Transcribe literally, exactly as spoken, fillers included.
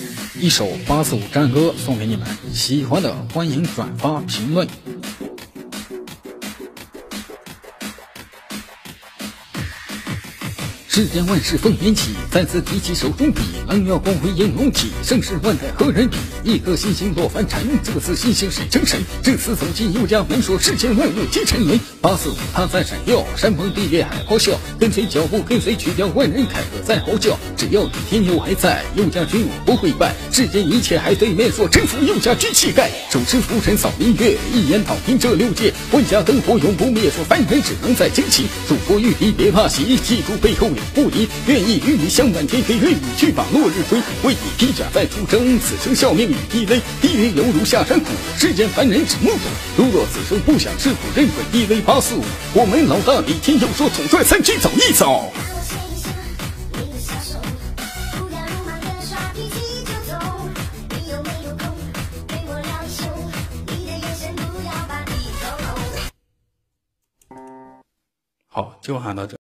一首八四五战歌送给你们，喜欢的欢迎转发评论。世间万事丰年起，再次提起手中笔，狼耀光辉映龙起，盛世万代何人比？一颗星星落凡尘，这次新星谁成神？这次走进佑家门，说世间万物皆沉沦。八四五它在闪耀，山崩地裂海咆哮，跟随脚步，跟随曲调，万人凯歌在嚎叫。只要天佑还在，佑家军武不会败。世间一切还对面说，征服佑家军气概。手持浮尘扫明月，一言讨平这六界。万家灯火永不灭，说凡人只能在惊奇。祖国御敌别怕喜，记住背后有不离，愿意与你相伴天黑，愿意去把落日归。为你披甲再出征，此生效命与地雷。地狱犹如下山谷，世间凡人只目睹。如若此生不想吃苦，认准地雷八四五。我们老大李天佑说，统帅三军走一走。好，就喊到这。